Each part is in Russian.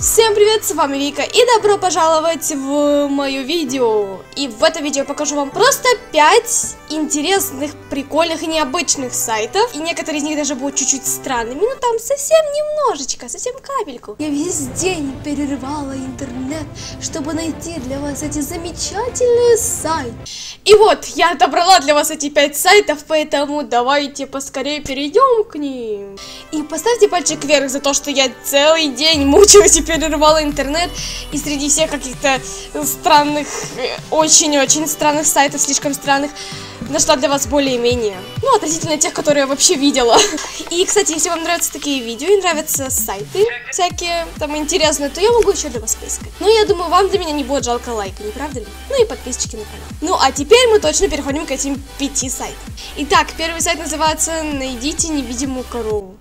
Всем привет, с вами Вика и добро пожаловать в мое видео. И в этом видео я покажу вам просто 5 интересных, прикольных и необычных сайтов. И некоторые из них даже будут чуть-чуть странными, но там совсем немножечко, совсем капельку. Я весь день перерывала интернет, чтобы найти для вас эти замечательные сайты. И вот, я отобрала для вас эти 5 сайтов, поэтому давайте поскорее перейдем к ним. И поставьте пальчик вверх за то, что я целый день мучилась и перерывала интернет, и среди всех каких-то странных, очень-очень странных сайтов, слишком странных, нашла для вас более-менее, ну, относительно тех, которые я вообще видела. И, кстати, если вам нравятся такие видео и нравятся сайты всякие там интересные, то я могу еще для вас поискать. Но я думаю, вам для меня не будет жалко лайка, не правда ли? Ну и подписчики на канал. Ну, а теперь мы точно переходим к этим 5 сайтам. Итак, первый сайт называется «Найдите невидимую корову».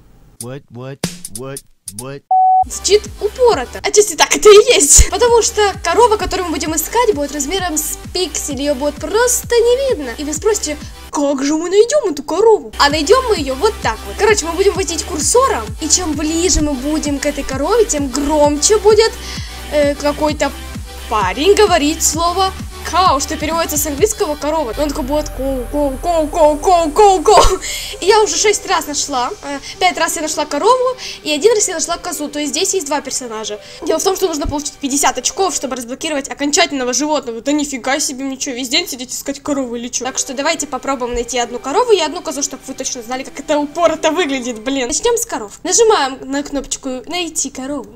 What? Звучит упорото. Отчасти так это и есть. Потому что корова, которую мы будем искать, будет размером с пиксель. Ее будет просто не видно. И вы спросите, как же мы найдем эту корову? А найдем мы ее вот так вот. Короче, мы будем водить курсором. И чем ближе мы будем к этой корове, тем громче будет какой-то парень говорить слово «кау», что переводится с английского «корова». Он такой будет «коу». И я уже 6 раз нашла. 5 раз я нашла корову, и 1 раз я нашла козу. То есть здесь есть 2 персонажа. Дело в том, что нужно получить 50 очков, чтобы разблокировать окончательного животного. Да нифига себе, ничего, весь день сидеть искать корову или что. Так что давайте попробуем найти одну корову и одну козу, чтобы вы точно знали, как это упорото выглядит, блин. Начнем с коров. Нажимаем на кнопочку «Найти корову».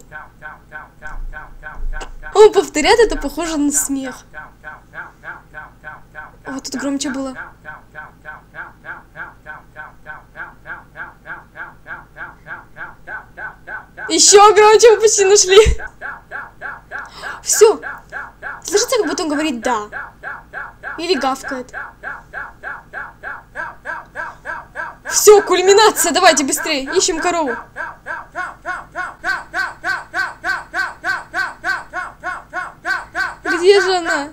Он повторяет, это похоже на смех. Вот тут громче было. Еще громче, мы почти нашли. Все. Слышите, как будто он говорит «да». Или гавкает. Все, кульминация. Давайте быстрее. Ищем корову. Где же она?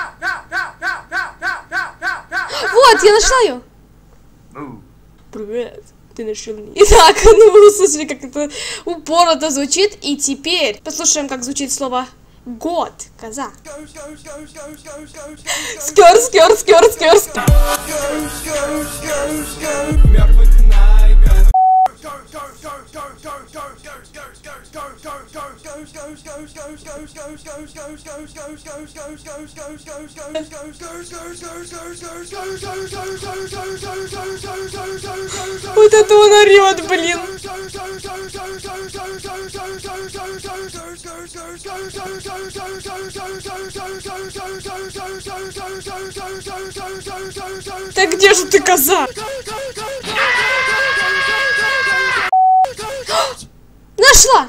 Вот, я нашла ее. Привет, ты нашел меня. Итак, ну вы слышали, как это упорото звучит. И теперь послушаем, как звучит слово год, коза. Скёр. Вот это он орёт, блин. Так где же ты, коза? Нашла!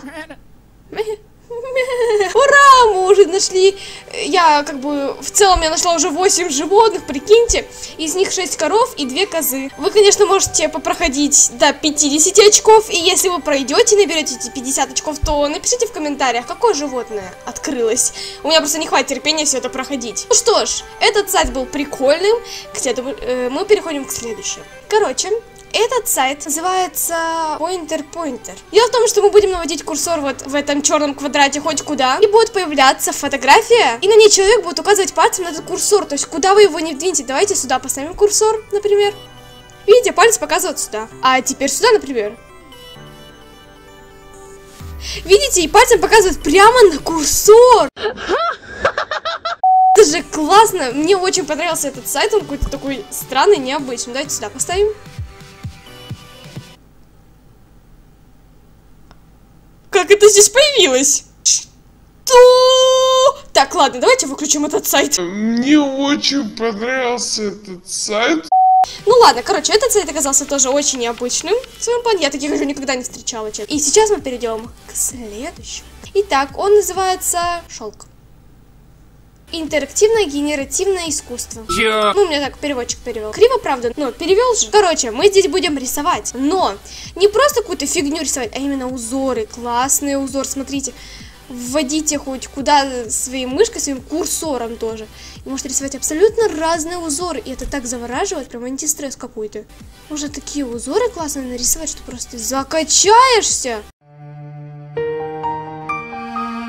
Ура, мы уже нашли. Я в целом я нашла уже 8 животных, прикиньте. Из них 6 коров и 2 козы. Вы, конечно, можете попроходить до 50 очков. И если вы пройдете и наберете эти 50 очков, то напишите в комментариях, какое животное открылось. У меня просто не хватит терпения все это проходить. Ну что ж, этот сайт был прикольным. Кстати, мы переходим к следующему. Короче, этот сайт называется Pointer. Дело в том, что мы будем наводить курсор вот в этом черном квадрате хоть куда, и будет появляться фотография, и на ней человек будет указывать пальцем на этот курсор, то есть куда вы его не вдвинете. Давайте сюда поставим курсор, например. Видите, палец показывает сюда. А теперь сюда, например. Видите, и пальцем показывает прямо на курсор. Это же классно. Мне очень понравился этот сайт, он какой-то такой странный, необычный. Давайте сюда поставим. Как это здесь появилось? Что? Так, ладно, давайте выключим этот сайт. Мне очень понравился этот сайт. Ну ладно, короче, этот сайт оказался тоже очень необычным в своем плане. Я таких уже никогда не встречала. И сейчас мы перейдем к следующему. Итак, он называется «Шелк». Интерактивное генеративное искусство. Чё? Ну, у меня так переводчик перевел. Криво, правда, но перевел же. Короче, мы здесь будем рисовать. Но не просто какую-то фигню рисовать, а именно узоры. Классный узор, смотрите. Вводите хоть куда своей мышкой, своим курсором тоже. И можете рисовать абсолютно разные узоры. И это так завораживает, прям антистресс какой-то. Можно такие узоры классные нарисовать, что просто закачаешься.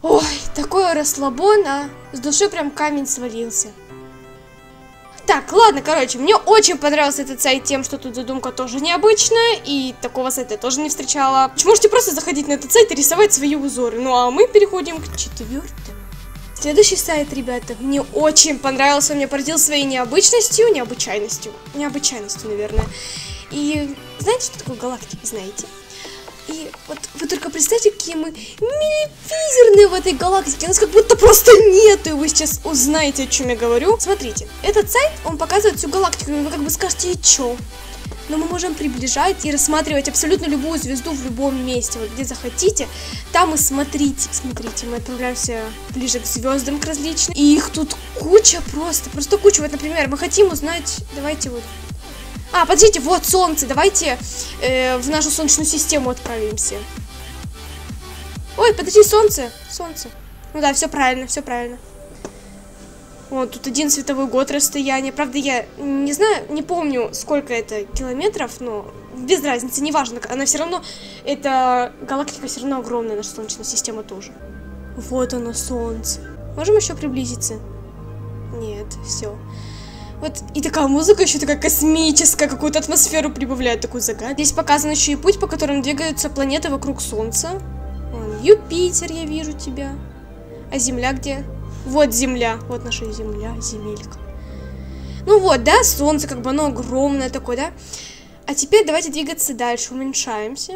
Ой, такой расслабон, а с души прям камень свалился. Так, ладно, короче, мне очень понравился этот сайт тем, что тут задумка тоже необычная, и такого сайта я тоже не встречала. Можете просто заходить на этот сайт и рисовать свои узоры. Ну а мы переходим к 4-му. Следующий сайт, ребята, мне очень понравился, он меня поразил своей необычностью, необычайностью, наверное. И знаете, что такое галактика, знаете? И вот вы только представьте, какие мы милипизерные в этой галактике. Нас как будто просто нету, и вы сейчас узнаете, о чем я говорю. Смотрите, этот сайт, он показывает всю галактику, и вы как бы скажете, и чё? Но мы можем приближать и рассматривать абсолютно любую звезду в любом месте. Вот где захотите, там и смотрите. Смотрите, мы отправляемся ближе к звездам, к различным. И их тут куча просто куча. Вот, например, мы хотим узнать, давайте вот... А, подождите, вот солнце, давайте в нашу солнечную систему отправимся. Ой, подожди, солнце. Ну да, все правильно, все правильно. Вот, тут 1 световой год расстояние. Правда, я не знаю, не помню, сколько это километров, но без разницы, неважно. Она все равно, эта галактика все равно огромная, наша солнечная система тоже. Вот оно, солнце. Можем еще приблизиться? Нет, все. Вот, и такая музыка еще такая космическая, какую-то атмосферу прибавляет, такую загадку. Здесь показан еще и путь, по которому двигаются планеты вокруг Солнца. Вон, Юпитер, я вижу тебя. А Земля где? Вот Земля, вот наша Земля, земелька. Ну вот, да, Солнце, как бы оно огромное такое, да? А теперь давайте двигаться дальше, уменьшаемся.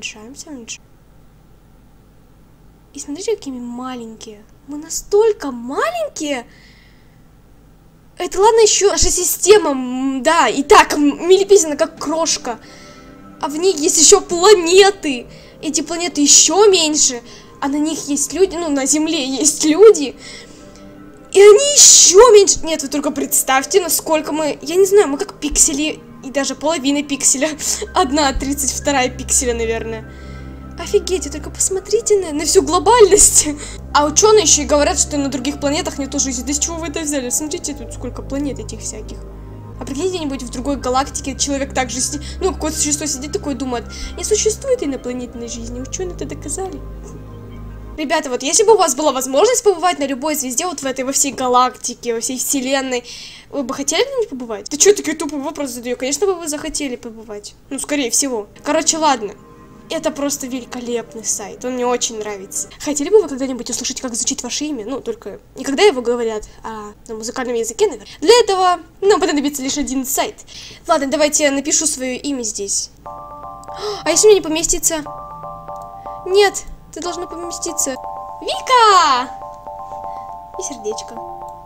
И смотрите, какими маленькие. Мы настолько маленькие. Это ладно еще наша система, да, и так милипизина, как крошка. А в ней есть еще планеты. Эти планеты еще меньше. А на них есть люди, ну, на Земле есть люди. И они еще меньше. Нет, вы только представьте, насколько мы, я не знаю, мы как пиксели. И даже половина пикселя. 1/32 пикселя, наверное. Офигеть, только посмотрите на всю глобальность. А ученые еще и говорят, что на других планетах нету жизни. Да с чего вы это взяли? Смотрите, тут сколько планет этих всяких. А прикиньте, где-нибудь в другой галактике человек также сидит, ну, какое-то существо сидит такое, думает, не существует инопланетной жизни. Ученые это доказали. Ребята, вот если бы у вас была возможность побывать на любой звезде, вот во всей галактике, во всей вселенной, вы бы хотели где-нибудь побывать? Да что такие тупые вопросы задаю? Конечно бы вы захотели побывать. Ну, скорее всего. Короче, ладно. Это просто великолепный сайт, он мне очень нравится. Хотели бы вы когда-нибудь услышать, как звучит ваше имя? Ну, только не когда его говорят, а на музыкальном языке, наверное. Для этого нам понадобится лишь один сайт. Ладно, давайте я напишу свое имя здесь. А если мне не поместится? Нет, ты должна поместиться. Вика! И сердечко.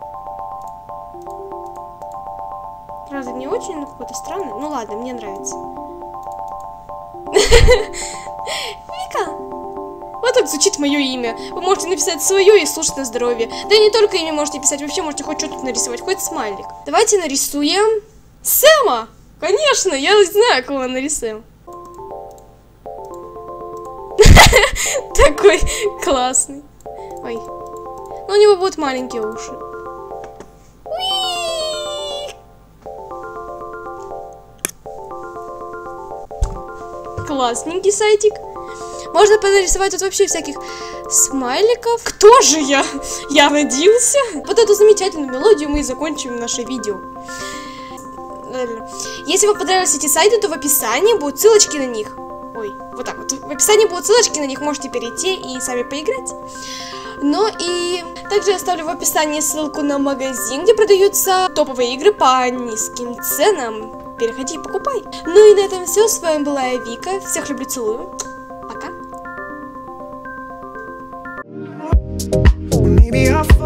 Правда, не очень, но какой-то странный. Ну ладно, мне нравится. Вика! Вот так звучит мое имя. Вы можете написать свое и слушать на здоровье. Да и не только имя можете писать, вообще можете хоть что-то нарисовать, хоть смайлик. Давайте нарисуем Сэма! Конечно, я знаю, кого нарисуем. Такой классный. Ой. Ну, у него будут маленькие уши. Классненький сайтик. Можно нарисовать тут вообще всяких смайликов. Кто же я? Я родился. Вот эту замечательную мелодию мы и закончим наше видео. Если вам понравились эти сайты, то в описании будут ссылочки на них. Ой, вот так вот. В описании будут ссылочки на них, можете перейти и сами поиграть. Ну и также я оставлю в описании ссылку на магазин, где продаются топовые игры по низким ценам. Переходи и покупай. Ну и на этом все. С вами была я, Вика. Всех люблю, целую. Пока.